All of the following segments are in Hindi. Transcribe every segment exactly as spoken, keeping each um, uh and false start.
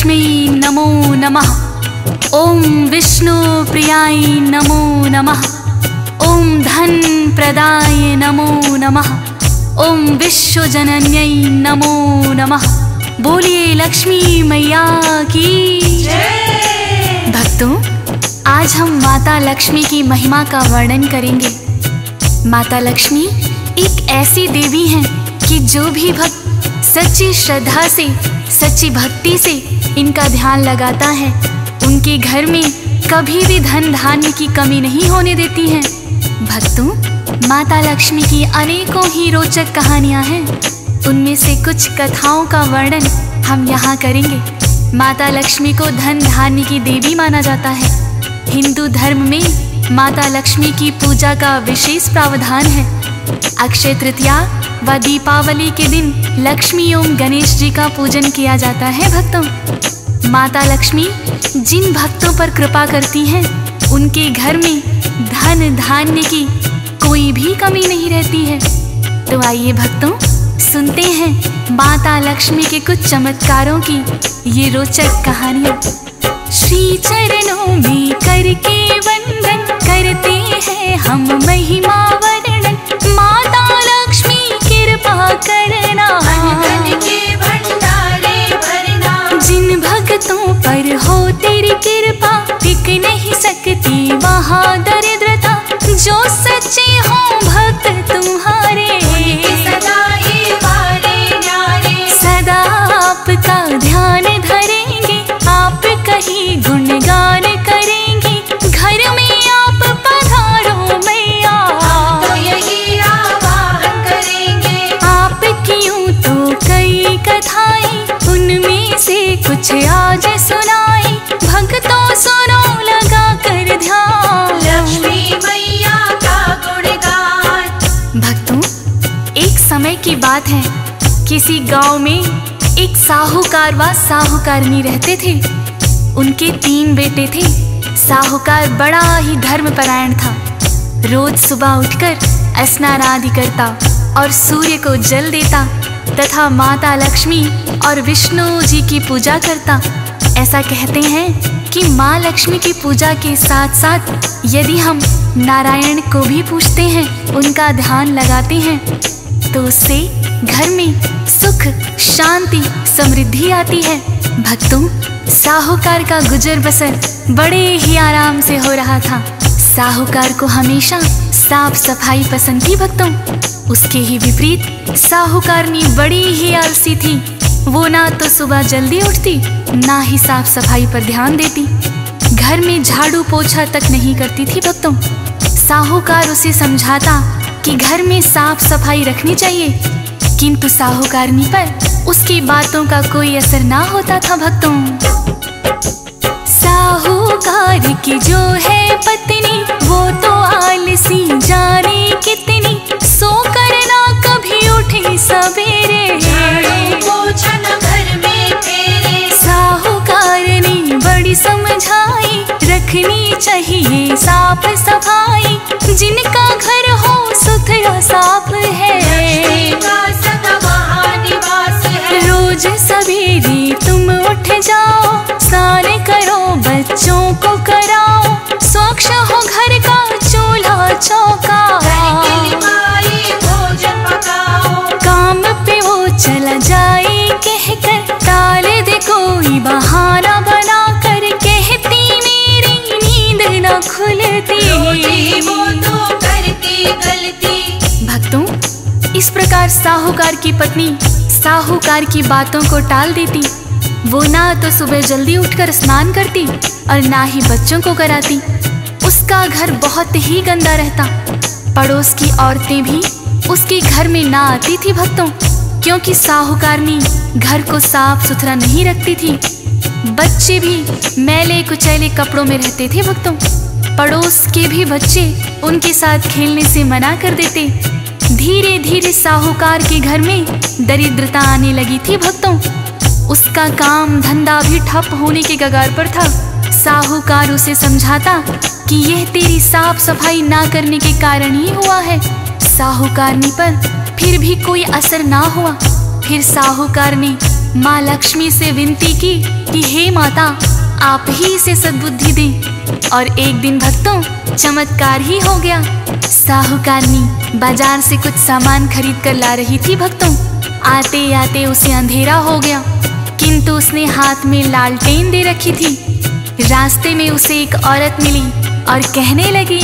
लक्ष्मी नमो नमः। ओम विष्णु प्रियाय नमो नमः। ओम धन प्रदाय नमो नमः। ओम विश्व जनन्यै नमो नमः। बोलिए लक्ष्मी मैया की जय। भक्तों, आज हम माता लक्ष्मी की महिमा का वर्णन करेंगे। माता लक्ष्मी एक ऐसी देवी हैं कि जो भी भक्त सच्ची श्रद्धा से, सच्ची भक्ति से इनका ध्यान लगाता है, उनके घर में कभी भी धन धान्य की कमी नहीं होने देती हैं। भक्तों, माता लक्ष्मी की अनेकों ही रोचक कहानियां हैं। उनमें से कुछ कथाओं का वर्णन हम यहाँ करेंगे। माता लक्ष्मी को धन धान्य की देवी माना जाता है। हिंदू धर्म में माता लक्ष्मी की पूजा का विशेष प्रावधान है। अक्षय तृतीया व दीपावली के दिन लक्ष्मी एवं गणेश जी का पूजन किया जाता है। भक्तों, माता लक्ष्मी जिन भक्तों पर कृपा करती हैं, उनके घर में धन धान्य की कोई भी कमी नहीं रहती है। तो आइए भक्तों, सुनते हैं माता लक्ष्मी के कुछ चमत्कारों की ये रोचक कहानियाँ। श्री चरणों में करके वंदन करते हैं हम महिमा वर्णन। माता लक्ष्मी कृपा करना, धन के भंडारे भरना। जिन भक्तों पर हो तेरी कृपा, टिक नहीं सकती वहाँ दरिद्रता। जो सच्चे हो भक्त तुम्हारे, सदा ये वारे न्यारे। सदा आपका ध्यान धरेंगे, आप कहीं गुणगान करेंगे। घर में आप पधारो मैया, तो यही आवाहन करेंगे। आप क्यों तो कई कथाएं, उनमें से कुछ आज सुनाई। भक्तों सुनो लगा कर ध्यान, लक्ष्मी मैया का गुणगान। भक्तों, एक समय की बात है, किसी गांव में एक साहूकार व साहूकारनी रहते थे। उनके तीन बेटे थे। साहूकार बड़ा ही धर्मपरायण था। रोज सुबह उठकर स्नान आदि करता और सूर्य को जल देता तथा माता लक्ष्मी और विष्णु जी की पूजा करता। ऐसा कहते हैं कि माँ लक्ष्मी की पूजा के साथ साथ यदि हम नारायण को भी पूजते हैं, उनका ध्यान लगाते हैं, तो उससे घर में सुख, शांति, समृद्धि आती है। भक्तों, साहूकार का गुजर बसर बड़े ही आराम से हो रहा था। साहूकार को हमेशा साफ सफाई पसंद थी। भक्तों, उसके ही विपरीत साहूकारनी बड़ी ही आलसी थी। वो ना तो सुबह जल्दी उठती, ना ही साफ सफाई पर ध्यान देती। घर में झाड़ू पोछा तक नहीं करती थी। भक्तों, साहूकार उसे समझाता कि घर में साफ सफाई रखनी चाहिए, किंतु साहूकारनी पर उसकी बातों का कोई असर ना होता था। भक्तों, साहूकार की जो है पत्नी, वो तो आलसी जाने कितनी। सो करना कभी उठे सवेरे, घर में फेरे। साहूकारनी बड़ी समझाई, रखनी चाहिए साफ सफाई। जिनका घर हो सुथरा साफ है, रोज सवेरे तुम उठ जाओ, स्नान करो, बच्चों को कराओ। स्वच्छ हो घर का चूल्हा चौका, भोजन पकाओ। काम पे वो चला जाए कहकर, टाल दे कोई बहाना बना कर। कहती मेरी नींद न खुलती, वो तो करती गलती। भक्तों, इस प्रकार साहूकार की पत्नी साहूकार की बातों को टाल देती। वो ना तो सुबह जल्दी उठकर स्नान करती और ना ही बच्चों को कराती। उसका घर बहुत ही गंदा रहता। पड़ोस की औरतें भी उसके घर में ना आती थी। भक्तों, क्योंकि साहूकारनी घर को साफ सुथरा नहीं रखती थी। बच्चे भी मैले कुचैले कपड़ों में रहते थे। भक्तों, पड़ोस के भी बच्चे उनके साथ खेलने से मना कर देते। धीरे धीरे साहूकार के घर में दरिद्रता आने लगी थी। भक्तों, उसका काम धंधा भी ठप होने के कगार पर था। साहूकार उसे समझाता कि यह तेरी साफ सफाई ना करने के कारण ही हुआ है। साहूकारनी पर फिर भी कोई असर ना हुआ। फिर साहूकार ने माँ लक्ष्मी से विनती की कि हे माता, आप ही इसे सद्बुद्धि दें। और एक दिन भक्तों चमत्कार ही हो गया। साहूकारनी बाजार से कुछ सामान खरीद कर ला रही थी भक्तों। आते आते उसे अंधेरा हो गया, किंतु उसने हाथ में लालटेन दे रखी थी। रास्ते में उसे एक औरत मिली और कहने लगी,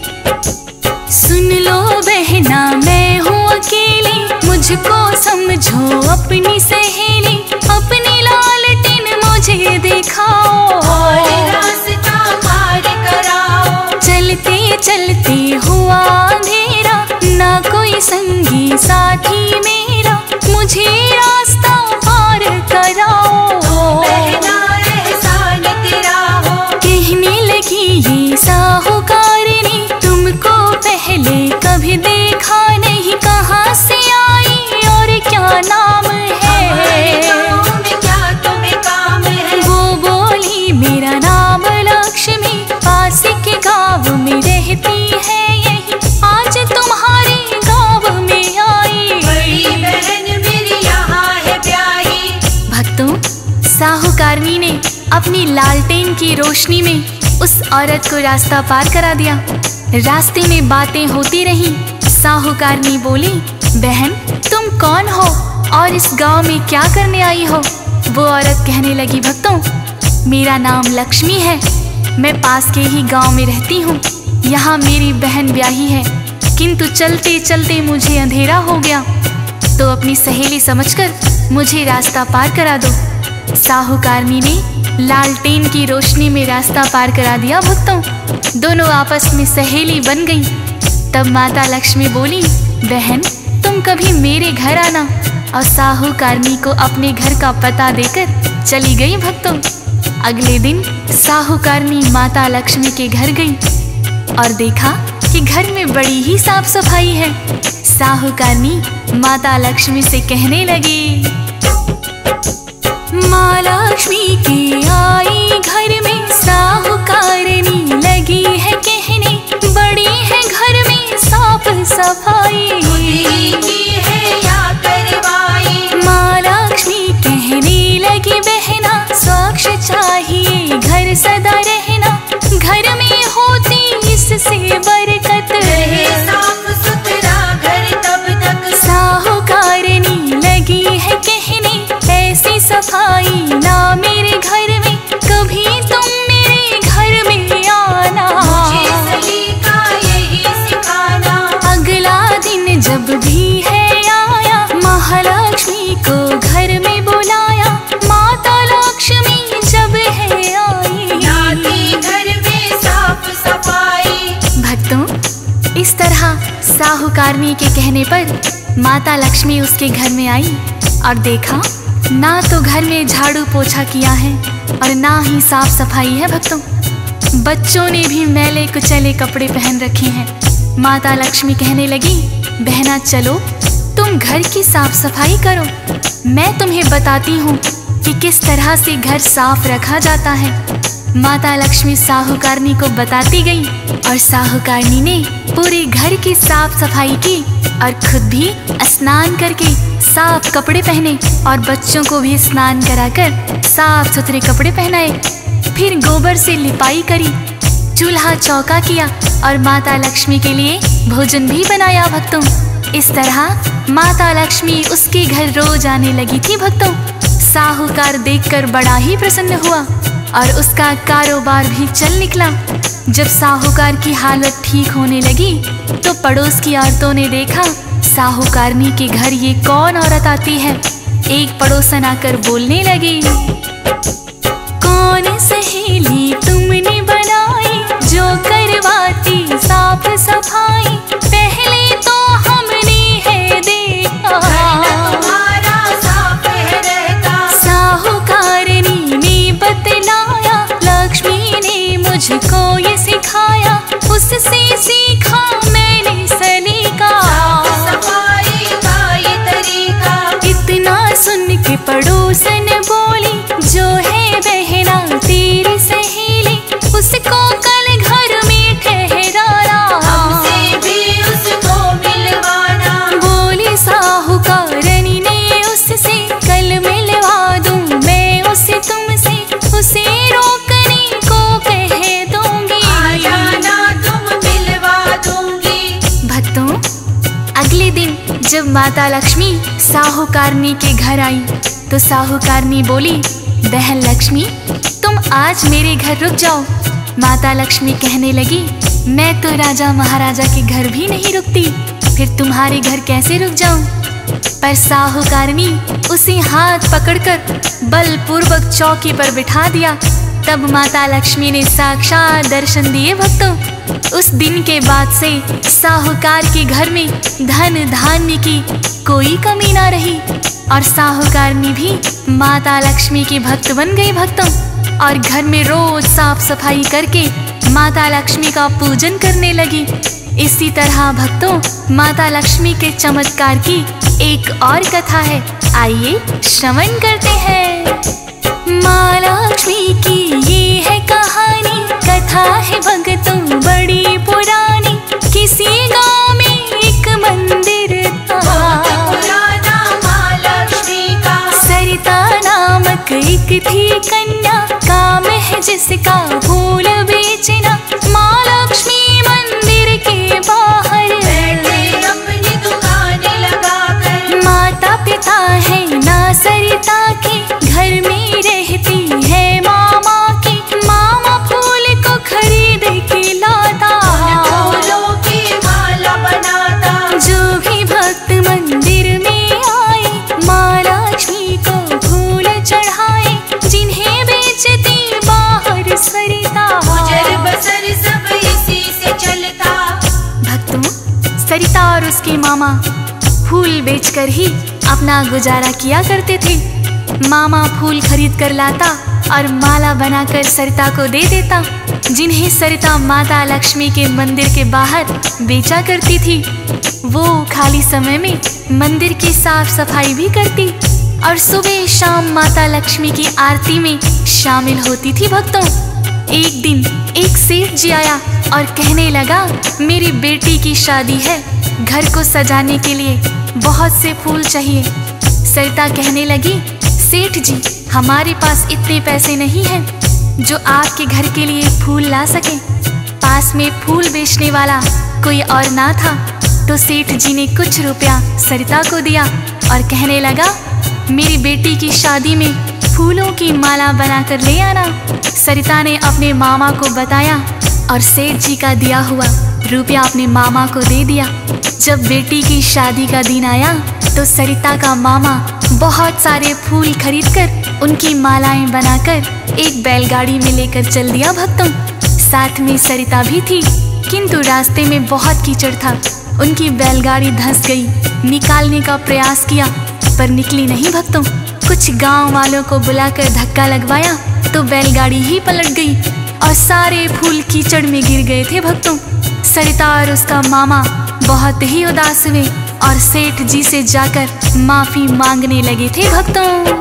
सुन लो बहना, मैं हूँ अकेली, मुझको समझो अपनी सहेली। अपनी लालटेन मुझे दिखाओ और रास्ता पार कराओ। चलते चलते हुआ अंधेरा, ना कोई संगी साथी मेरा, मुझे रास्ता पार कराओ। बहना एहसान तेरा हो। कहने लगी ये साहूकारनी, तुमको पहले कभी देखा नहीं, कहाँ से आई और क्या नाम है? गाँव में क्या तुम्हें काम है? वो बोली मेरा नाम लक्ष्मी, पास के गाँव में रहती है यही, आज तुम्हारे गाँव में आई। बड़ी बहन मेरी यहाँ है ब्याही। भक्तों साहूकारनी ने अपनी लालटेन की रोशनी में उस औरत को रास्ता पार करा दिया। रास्ते में बातें होती रहीं। साहूकारनी बोली, बहन तुम कौन हो और इस गांव में क्या करने आई हो? वो औरत कहने लगी, भक्तों मेरा नाम लक्ष्मी है, मैं पास के ही गांव में रहती हूँ। यहाँ मेरी बहन ब्याही है, किंतु चलते चलते मुझे अंधेरा हो गया, तो अपनी सहेली समझकर मुझे रास्ता पार करा दो। साहूकारनी ने लालटेन की रोशनी में रास्ता पार करा दिया। भक्तों दोनों आपस में सहेली बन गईं। तब माता लक्ष्मी बोली, बहन तुम कभी मेरे घर आना। और साहूकारनी को अपने घर का पता देकर चली गई। भक्तों अगले दिन साहूकारनी माता लक्ष्मी के घर गई और देखा कि घर में बड़ी ही साफ सफाई है। साहूकारनी माता लक्ष्मी से कहने लगी, माँ लक्ष्मी की आई घर में, साहूकारनी लगी है कहने, बड़ी है घर में साफ सफाई, की है या करवाई। माँ लक्ष्मी कहने लगी, बहना स्वच्छ चाहिए घर सदा रहना, घर में होती इससे बरकत, रहे साफ सुथरा घर तब तक। साहूकारनी लगी है कहने, ऐसी सफाई ना मेरे घर में, कभी तुम मेरे घर में आना। मुझे सलीका यही सिखाना। अगला दिन जब भी है आया, महालक्ष्मी को घर में बुलाया, माता लक्ष्मी जब है आई, लाती घर में साफ सफाई। भक्तों इस तरह साहूकारनी के कहने पर माता लक्ष्मी उसके घर में आई और देखा ना तो घर में झाड़ू पोछा किया है और ना ही साफ सफाई है। भक्तों बच्चों ने भी मैले कुचले कपड़े पहन रखे हैं। माता लक्ष्मी कहने लगी, बहना चलो तुम घर की साफ सफाई करो, मैं तुम्हें बताती हूँ कि किस तरह से घर साफ रखा जाता है। माता लक्ष्मी साहूकारनी को बताती गई और साहूकारनी ने पूरे घर की साफ सफाई की और खुद भी स्नान करके साफ कपड़े पहने और बच्चों को भी स्नान कराकर साफ सुथरे कपड़े पहनाए। फिर गोबर से लिपाई करी, चूल्हा चौका किया और माता लक्ष्मी के लिए भोजन भी बनाया। भक्तों इस तरह माता लक्ष्मी उसके घर रोज आने लगी थी। भक्तों साहूकार देखकर बड़ा ही प्रसन्न हुआ और उसका कारोबार भी चल निकला। जब साहूकार की हालत ठीक होने लगी तो पड़ोस की औरतों ने देखा साहूकारनी के घर ये कौन औरत आती है। एक पड़ोसन आकर बोलने लगी, कौन सहेली तुमने बनाई जो करवाती साफ सफाई, पहले तो हमने है देखा तुम्हारा साफ है रहता। साहूकारनी ने बतलाया, लक्ष्मी ने मुझको ये सिखाया, उससे सीखा मैंने सलीका, साफ सफाई का ये तरीका। इतना सुन के पड़ोसन बोली, जो है बहना तेरी सहेली, उसको कल घर में ठहराना, हमसे भी उसको मिलवाना। बोली साहूकारनी ने उससे कल मिलवा जब माता लक्ष्मी साहूकारनी के घर आई तो साहूकारनी बोली, बहन लक्ष्मी तुम आज मेरे घर रुक जाओ। माता लक्ष्मी कहने लगी, मैं तो राजा महाराजा के घर भी नहीं रुकती, फिर तुम्हारे घर कैसे रुक जाऊं? पर साहूकारनी उसे हाथ पकड़कर बलपूर्वक चौकी पर बिठा दिया। तब माता लक्ष्मी ने साक्षात दर्शन दिए भक्तों। उस दिन के बाद से साहूकार के घर में धन धान्य की कोई कमी ना रही और साहूकारनी भी माता लक्ष्मी की भक्त बन गई भक्तों, और घर में रोज साफ सफाई करके माता लक्ष्मी का पूजन करने लगी। इसी तरह भक्तों माता लक्ष्मी के चमत्कार की एक और कथा है, आइए श्रवण करते हैं। माँ लक्ष्मी की ये है कहानी, कथा है भक्तों बड़ी पुरानी। किसी गांव में एक मंदिर था, पुराना माँ लक्ष्मी का। सरिता नामक एक थी कन्या, काम है जिसका फूल बेचना। माँ लक्ष्मी मंदिर के बाहर बैठे अपनी दुकान लगाकर। माता पिता है ना सरिता के, घर में रहती है मामा की। मामा फूल को खरीद के लाता, फूलों की माला बनाता। जो भी भक्त मंदिर में आए माँ लक्ष्मी को फूल चढ़ाए। जिन्हें बेचती बाहर सरिता, गुजर बसर सब इसी से चलता। भक्तों सरिता और उसके मामा फूल बेचकर ही अपना गुजारा किया करते थे। मामा फूल खरीद कर लाता और माला बनाकर सरिता को दे देता, जिन्हें सरिता माता लक्ष्मी के मंदिर के बाहर बेचा करती थी। वो खाली समय में मंदिर की साफ सफाई भी करती और सुबह शाम माता लक्ष्मी की आरती में शामिल होती थी भक्तों। एक दिन एक सेठ जी आया और कहने लगा, मेरी बेटी की शादी है, घर को सजाने के लिए बहुत से फूल चाहिए। सरिता कहने लगी, सेठ जी हमारे पास इतने पैसे नहीं हैं जो आपके घर के लिए फूल ला सके। पास में फूल बेचने वाला कोई और ना था, तो सेठ जी ने कुछ रुपया सरिता को दिया और कहने लगा, मेरी बेटी की शादी में फूलों की माला बनाकर ले आना। सरिता ने अपने मामा को बताया और सेठ जी का दिया हुआ रुपया अपने मामा को दे दिया। जब बेटी की शादी का दिन आया तो सरिता का मामा बहुत सारे फूल खरीदकर उनकी मालाएं बनाकर एक बैलगाड़ी में लेकर चल दिया भक्तों। साथ में सरिता भी थी, किंतु रास्ते में बहुत कीचड़ था। उनकी बैलगाड़ी धंस गई। निकालने का प्रयास किया पर निकली नहीं भक्तों। कुछ गांव वालों को बुलाकर धक्का लगवाया तो बैलगाड़ी ही पलट गई और सारे फूल कीचड़ में गिर गए थे भक्तों। सरिता और उसका मामा बहुत ही उदास हुए और सेठ जी से जाकर माफी मांगने लगे थे भक्तों।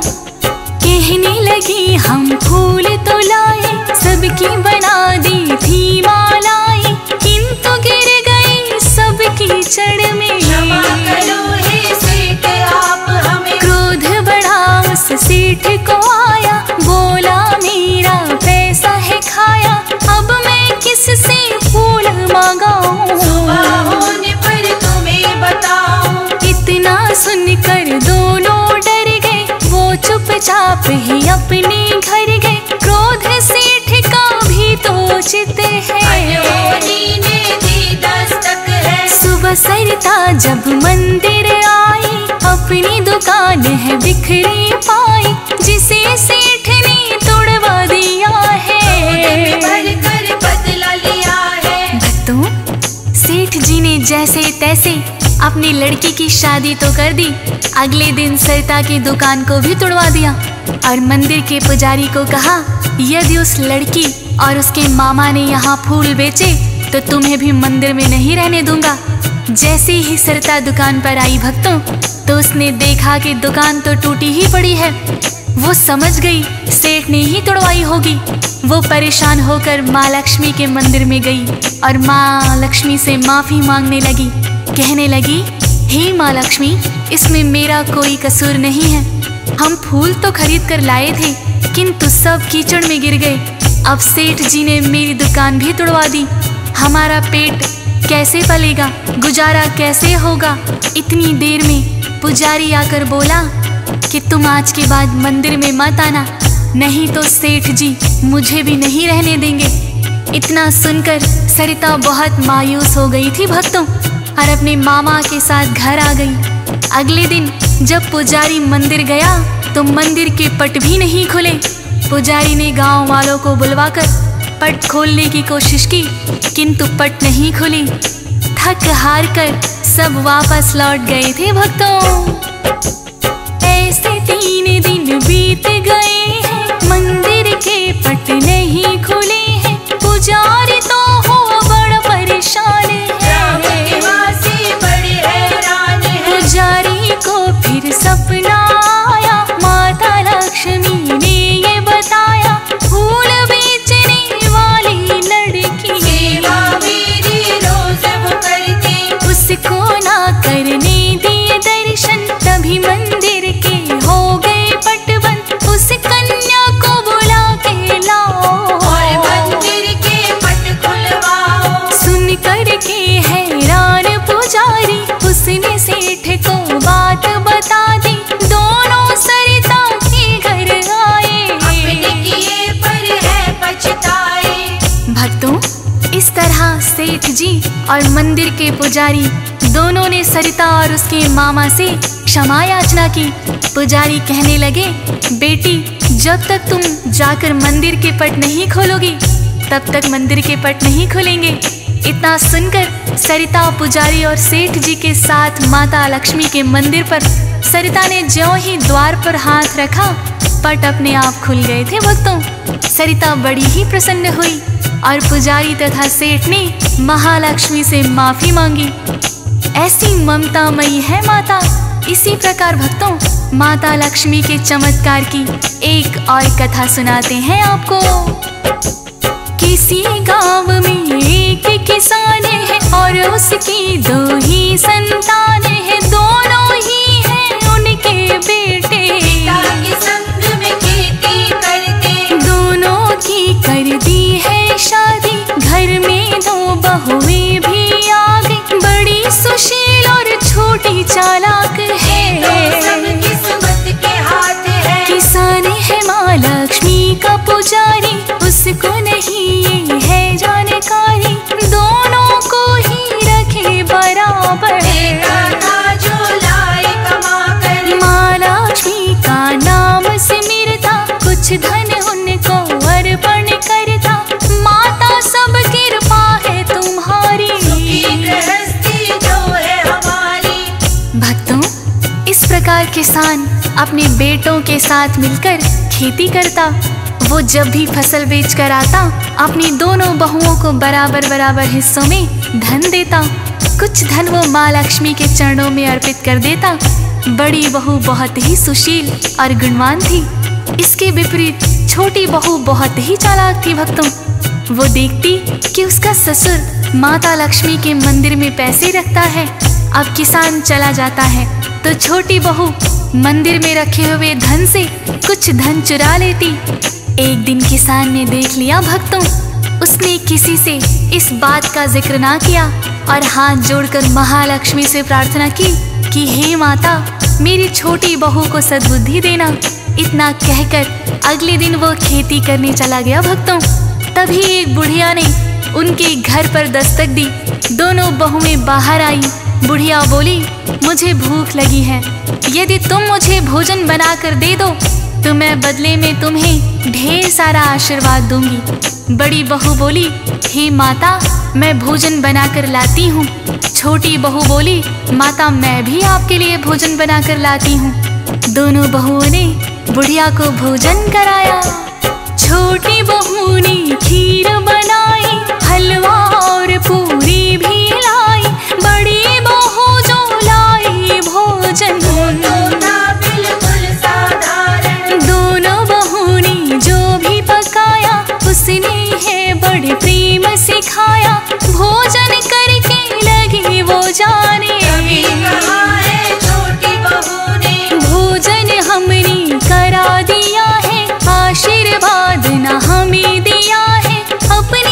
कहने लगी, हम फूल तो लाए, सबकी बना दी थी मालाएं, किंतु गिर गई सब कीचड़ में। क्षमा करो हे सेठ आप हमें। क्रोध बढ़ा उस सेठ को आया, बोला मेरा पैसा है खाया, अब मैं किससे फूल मांगाऊं? सुबह होने पर तुम्हें बताऊं। इतना सुनकर दोनों डर गए, वो चुपचाप ही अपने घर गए। क्रोध सेठ का भी तो चित है, अनहोनी ने दी दस्तक है। सुबह सरिता जब मंदिर आई, अपनी दुकान है बिखरी पाई, जिसे सेठ ने तोड़वा दिया है। भर कर बदला लिया है। भक्तों सेठ जी ने जैसे तैसे अपनी लड़की की शादी तो कर दी, अगले दिन सरिता की दुकान को भी तोड़वा दिया और मंदिर के पुजारी को कहा, यदि उस लड़की और उसके मामा ने यहाँ फूल बेचे तो तुम्हें भी मंदिर में नहीं रहने दूंगा। जैसे ही सरिता दुकान पर आई भक्तों, तो उसने देखा कि दुकान तो टूटी ही पड़ी है। वो समझ गई सेठ ने ही तोड़वाई होगी। वो परेशान होकर माँ लक्ष्मी के मंदिर में गई और माँ लक्ष्मी से माफी मांगने लगी। कहने लगी, हे माँ लक्ष्मी, इसमें मेरा कोई कसूर नहीं है। हम फूल तो खरीद कर लाए थे, किंतु सब कीचड़ में गिर गए। अब सेठ जी ने मेरी दुकान भी तोड़वा दी। हमारा पेट कैसे पलेगा, गुजारा कैसे होगा। इतनी देर में पुजारी आकर बोला कि तुम आज के बाद मंदिर में मत आना, नहीं तो सेठ जी मुझे भी नहीं रहने देंगे। इतना सुनकर सरिता बहुत मायूस हो गई थी भक्तों, और अपने मामा के साथ घर आ गई। अगले दिन जब पुजारी मंदिर गया तो मंदिर के पट भी नहीं खुले। पुजारी ने गांव वालों को बुलवाकर पट खोलने की कोशिश की, किंतु पट नहीं खुली। थक हार कर सब वापस लौट गए थे भक्तों। ऐसे तीन दिन बीत गए हैं, मंदिर के पट नहीं खुले हैं। पुजारी तो हो बड़ा परेशान है, बड़े हैरान है। पुजारी को फिर सपना आया, माता लक्ष्मी ने ये बताया, फूल बेचने वाली लड़की सेवा मेरी रोज वो करती, उसको ना करने दिए दर्शन। तभी मंदिर के हो गए पटबंद, उस कन्या को बुला के लाओ और मंदिर के पट खुलवाओ। सुन कर के हैरान पुजारी, उसने सेठ को बात बता दी। दोनों सरिता के घर आए, अपने किए पर है पछताए। भक्तों, इस तरह सेठ जी और मंदिर के पुजारी दोनों ने सरिता और उसके मामा से क्षमा याचना की। पुजारी कहने लगे, बेटी जब तक तुम जाकर मंदिर के पट नहीं खोलोगी तब तक मंदिर के पट नहीं खुलेंगे। इतना सुनकर सरिता पुजारी और सेठ जी के साथ माता लक्ष्मी के मंदिर पर, सरिता ने ज्यों ही द्वार पर हाथ रखा, पट अपने आप खुल गए थे भक्तों। सरिता बड़ी ही प्रसन्न हुई और पुजारी तथा सेठ ने महालक्ष्मी से माफी मांगी। ऐसी ममतामयी है माता। इसी प्रकार भक्तों, माता लक्ष्मी के चमत्कार की एक और कथा सुनाते हैं आपको। किसी गांव में एक किसान है और उसकी दो ही संतान है, दोनों ही हैं उनके बेटे। पिता के संग में खेती करते, दोनों की कर दी है शादी, घर में दो बहुएं भी आ गई। बड़ी सुशील और छोटी चालाक है, तो सब किस्मत के हाथ है। किसान है माँ लक्ष्मी का पुजारी, उसको नहीं ये है जानकारी, दोनों को ही रखे बराबर। देता था जो लाए कमा कर, माँ लक्ष्मी का नाम सिमरता, कुछ धन उनको अर्पण करता। माता सब कृपा है तुम्हारी, सुखी गृहस्थी जो है हमारी। भक्तों, इस प्रकार किसान अपने बेटों के साथ मिलकर खेती करता। वो जब भी फसल बेच कर आता, अपनी दोनों बहुओं को बराबर बराबर हिस्सों में धन देता। कुछ धन वो माँ लक्ष्मी के चरणों में अर्पित कर देता। बड़ी बहू बहुत ही सुशील और गुणवान थी। इसके विपरीत छोटी बहू बहुत ही चालाक थी भक्तों। वो देखती कि उसका ससुर माता लक्ष्मी के मंदिर में पैसे रखता है। अब किसान चला जाता है तो छोटी बहू मंदिर में रखे हुए धन से कुछ धन चुरा लेती। एक दिन किसान ने देख लिया भक्तों, उसने किसी से इस बात का जिक्र ना किया और हाथ जोड़कर महालक्ष्मी से प्रार्थना की कि हे माता, मेरी छोटी बहू को सद्बुद्धि देना। इतना कहकर अगले दिन वो खेती करने चला गया भक्तों। तभी एक बुढ़िया ने उनके घर पर दस्तक दी। दोनों बहुएं बाहर आई। बुढ़िया बोली, मुझे भूख लगी है, यदि तुम मुझे भोजन बनाकर दे दो तो मैं बदले में तुम्हें ढेर सारा आशीर्वाद दूंगी। बड़ी बहू बोली, हे माता, मैं भोजन बनाकर लाती हूँ। छोटी बहू बोली, माता मैं भी आपके लिए भोजन बनाकर लाती हूँ। दोनों बहुओं ने बुढ़िया को भोजन कराया। छोटी बहू ने खीर बनाई, हलवा और पूरी भी लाई। बड़ी बहू जो लाई भोजन, बिल्कुल साधारण। दोनों बहू ने जो भी पकाया उसने है बड़े प्रेम से खाया। भोजन करके लगी वो जाने, कभी कहा है छोटी बहू ने, भोजन हमने करा दिया है, आशीर्वाद न हमें दिया है। अपने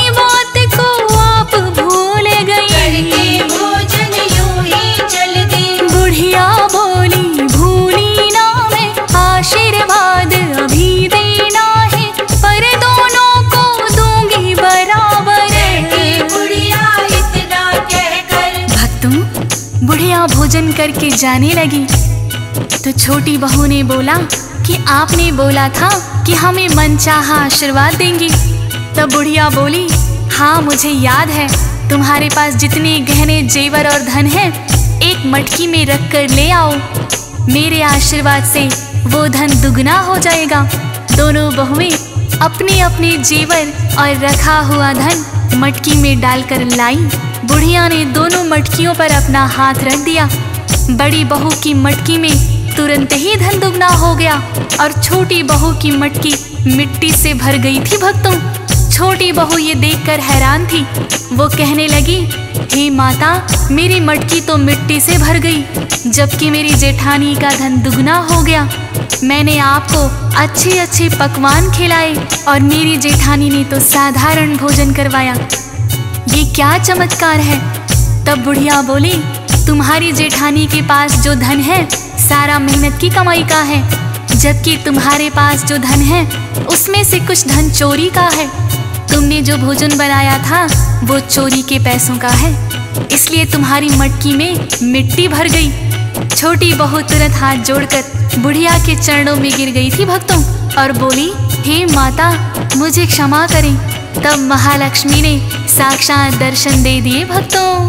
के जाने लगी। तो छोटी बहू ने बोला कि आपने बोला था कि हमें मनचाहा आशीर्वाद देंगी। तब बुढ़िया बोली, हाँ मुझे याद है, तुम्हारे पास जितने गहने जेवर और धन है एक मटकी में रख कर ले आओ, मेरे आशीर्वाद से वो धन दुगना हो जाएगा। दोनों बहुएं अपने अपने जेवर और रखा हुआ धन मटकी में डालकर लाई। बुढ़िया ने दोनों मटकियों पर अपना हाथ रख दिया। बड़ी बहू की मटकी में तुरंत ही धन दुगना हो गया और छोटी बहू की मटकी मिट्टी से भर गई थी। भक्तों, छोटी बहू ये देखकर हैरान थी। वो कहने लगी, हे माता, मेरी मटकी तो मिट्टी से भर गई, जबकि मेरी जेठानी का धन दुगना हो गया। मैंने आपको अच्छे अच्छे पकवान खिलाए और मेरी जेठानी ने तो साधारण भोजन करवाया। ये क्या चमत्कार है? तब बुढ़िया बोली, तुम्हारी जेठानी के पास जो धन है सारा मेहनत की कमाई का है, जबकि तुम्हारे पास जो धन है उसमें से कुछ धन चोरी का है। तुमने जो भोजन बनाया था वो चोरी के पैसों का है, इसलिए तुम्हारी मटकी में मिट्टी भर गई। छोटी बहू तुरंत हाथ जोड़कर बुढ़िया के चरणों में गिर गई थी भक्तों और बोली, हे माता, मुझे क्षमा करें। तब महालक्ष्मी ने साक्षात दर्शन दे दिए। भक्तों,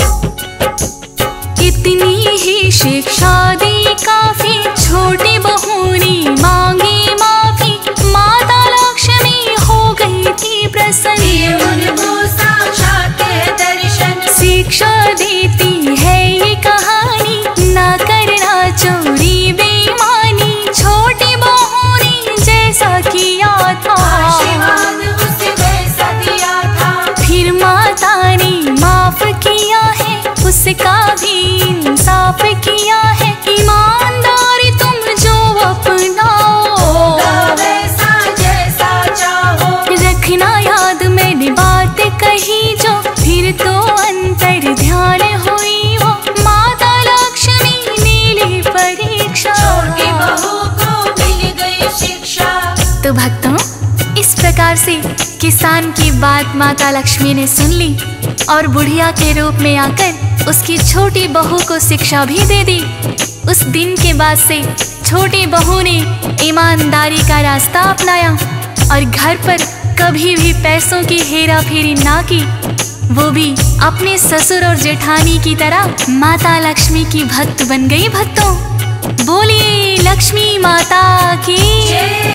इतनी ही शिक्षा दी काफी, छोटी बहू ने मांगी माफी, माता लक्ष्मी हो गई थी प्रसन्न, उनको साक्षात दर्शन। शिक्षा देती है ये कहानी, ना करना चोरी बेईमानी, छोटी बहू ने जैसा किया था आशीर्वाद उसे वैसा दिया था, फिर माता ने माफ किया है, उसका भी इंसाफ किया है। ईमानदारी तुम जो अपनाओ, वैसा जैसा चाहो, रखना याद मैंने बात कही जो, फिर तो अंतर ध्यान हुई वो, माता लक्ष्मी ने ली परीक्षा, छोटी बहू को मिल गई शिक्षा। तो भक्तों, इस प्रकार से किसान की बात माता लक्ष्मी ने सुन ली और बुढ़िया के रूप में आकर उसकी छोटी बहू को शिक्षा भी दे दी। उस दिन के बाद से छोटी बहू ने ईमानदारी का रास्ता अपनाया और घर पर कभी भी पैसों की हेरा फेरी ना की। वो भी अपने ससुर और जेठानी की तरह माता लक्ष्मी की भक्त बन गई। भक्तों, बोलिए लक्ष्मी माता की।